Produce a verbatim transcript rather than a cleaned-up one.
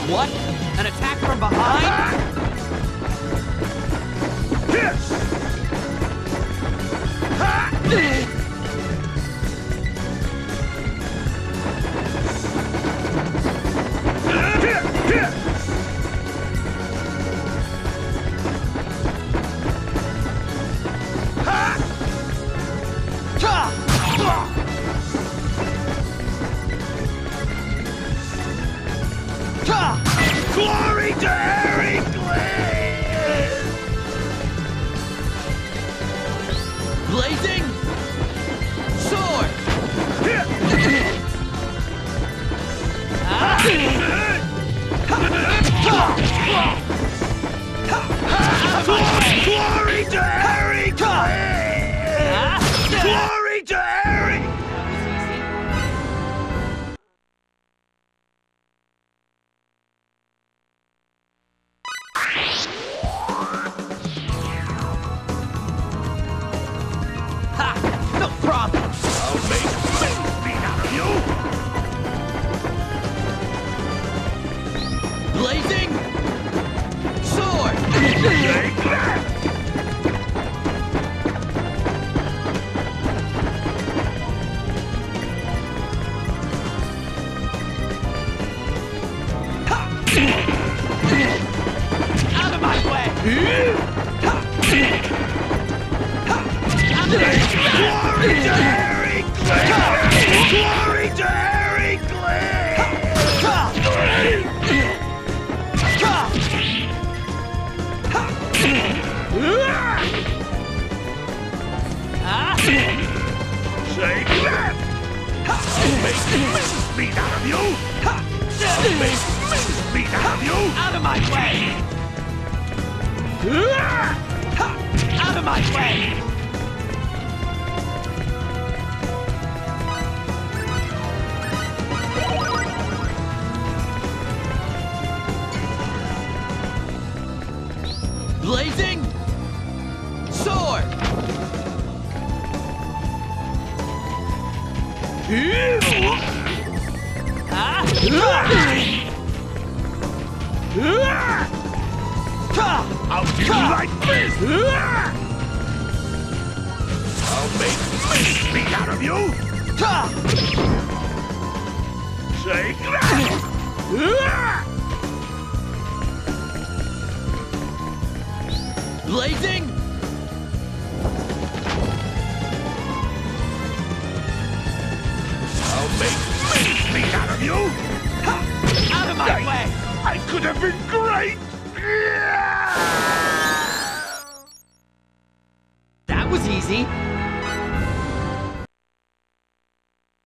What? An attack from behind? Glory to Heracles! Blazing sword! Glory to Heracles! Glory to Heracles! Ha! No problem! I'll make mincemeat out of you! Blazing sword! Take that! Out of my way! Glory to Heracles! Glory to Take that! I'll make mincemeat out of you! I'll make mincemeat out of you! Out of my way! Out of my way! Blazing sword! I'll do you like this! I'll make mincemeat out of you! Take that! Blazing I'll make mincemeat out of you! out of my I, way! I could have been great! That was easy.